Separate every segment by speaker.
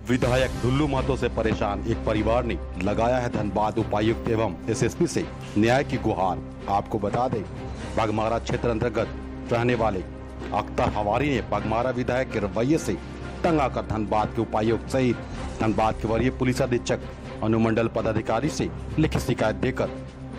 Speaker 1: विधायक ढुल्लू महतो से परेशान एक परिवार ने लगाया है धनबाद उपायुक्त एवं एसएसपी से न्याय की गुहार। आपको बता दें, बाघमारा क्षेत्र अंतर्गत रहने वाले अख्तर हवारी ने बाघमारा विधायक के रवैये से तंग आकर धनबाद के उपायुक्त सहित धनबाद के वरीय पुलिस अधीक्षक अनुमंडल पदाधिकारी से लिखित शिकायत देकर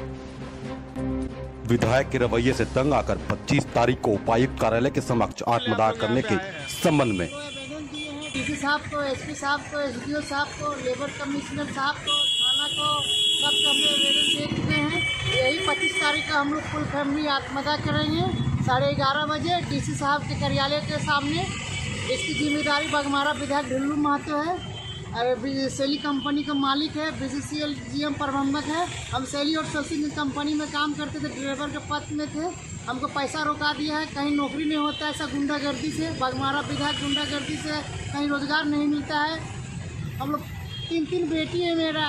Speaker 1: विधायक के रवैये से तंग आकर 25 तारीख को उपायुक्त कार्यालय के समक्ष आत्मदाह करने के संबंध में
Speaker 2: डीसी साहब को, एसपी साहब को, एसडीओ साहब को, लेबर कमिश्नर साहब को, थाना को, सबको हमने आवेदन दे चुके हैं। यही 25 तारीख का हम लोग फुल फैमिली आत्मदाह करेंगे 11:30 बजे डीसी साहब के कार्यालय के सामने। इसकी जिम्मेदारी बाघमारा विधायक ढुल्लू महतो है और सेली कंपनी का मालिक है, बीसीसीएल जीएम प्रबंधक है। हम सेली और सोसिंग कंपनी में काम करते थे, ड्राइवर के पद में थे। हमको पैसा रोका दिया है, कहीं नौकरी नहीं होता है, ऐसा गुंडागर्दी से। बाघमारा विधायक गुंडागर्दी से कहीं रोजगार नहीं मिलता है। हम लोग 3 बेटी है मेरा,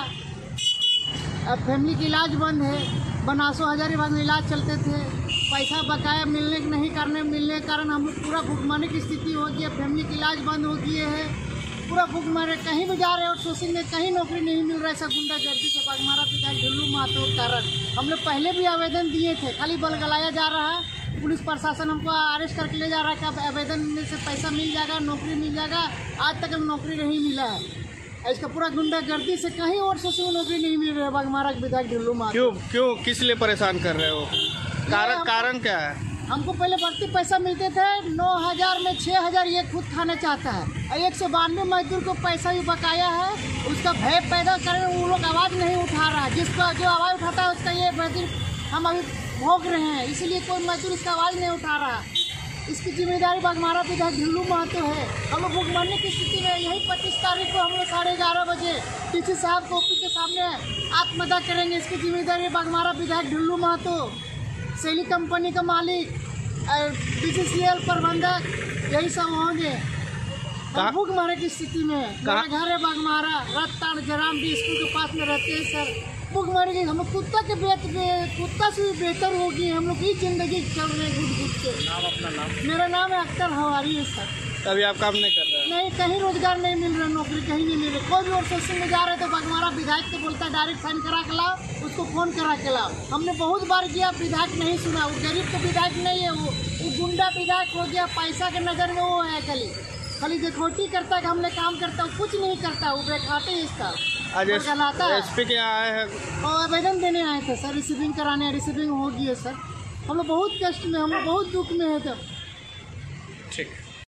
Speaker 2: अब फैमिली का इलाज बंद है। बनासो हजारीबाग में इलाज चलते थे, पैसा बकाया मिलने के कारण हम लोग पूरा भुखमरी की स्थिति हो गई है। फैमिली का इलाज बंद हो गए है, पूरा भुखमरी, कहीं भी जा रहे हैं और सोसिंग में कहीं नौकरी नहीं मिल रहा है। ऐसा गुंडागर्दी से बाघमारा विधायक ढुल्लू महतो के कारण हम लोग पहले भी आवेदन दिए थे, खाली बलगलाया जा रहा है। पुलिस प्रशासन हमको अरेस्ट करके ले जा रहा है कि आवेदन में से पैसा मिल जाएगा, नौकरी मिल जाएगा। आज तक हम नौकरी नहीं मिला है। इसका पूरा गुंडागर्दी से कहीं और सोसिंग में नौकरी नहीं मिल रही है। बाघमारा विधायक ढुल्लू महतो
Speaker 3: क्यों किस लिए परेशान कर रहे हो? कारण क्या है?
Speaker 2: हमको पहले बढ़ती पैसा मिलते थे 9,000 में 6,000 ये खुद खाना चाहता है। 192 मजदूर को पैसा भी बकाया है। उसका भय पैदा करें, वो लोग आवाज़ नहीं उठा रहा है। जिसका जो आवाज़ उठाता है उसका ये मजदूर हम अभी भोग रहे हैं, इसलिए कोई मजदूर इसका आवाज़ नहीं उठा रहा। इसकी जिम्मेदारी बाघमारा विधायक ढुल्लू महतो है। हम लोग भूख मरने की स्थिति में यही 25 तारीख को हम लोग 11:30 बजे डीसी साहब को ऑफिस के सामने आत्मदाह करेंगे। इसकी जिम्मेदारी बाघमारा विधायक ढुल्लू महतो, सेली कंपनी का मालिक और बीसीसीएल प्रबंधक, यही सब होंगे। हम भूख मरने की स्थिति में, मेरा घर है बाघमारा, रत्ताड़ जराम भी स्कूल के पास में रहते हैं सर। भूख मर गई, हम लोग कुत्ता से भी बेहतर होगी। हम लोग की जिंदगी चल रहे घुट के।
Speaker 3: अपना नाम?
Speaker 2: मेरा नाम है अख्तर हवारी है सर।
Speaker 3: अभी आप काम नहीं कर रहे हैं?
Speaker 2: नहीं, कहीं रोजगार नहीं मिल रहा, नौकरी कहीं नहीं मिल रही। कोई भी और सोशल में जा रहे तो बाघमारा विधायक को बोलता है डायरेक्ट साइन करा के लाओ, उसको फोन करा के लाओ। हमने बहुत बार किया, विधायक नहीं सुना। वो गरीब तो विधायक नहीं है, वो गुंडा विधायक हो गया। पैसा के नज़र में वो है, खाली देखोटी करता है कि हमने काम करता हूँ, कुछ नहीं करता। वो बेखाते ही इसका
Speaker 3: आज एसपी के आए हैं
Speaker 2: और आवेदन देने आए थे सर, रिसीविंग कराने। रिसीविंग हो गई है सर। हम लोग बहुत कष्ट में, हम लोग बहुत दुख में है। तब
Speaker 3: ठीक।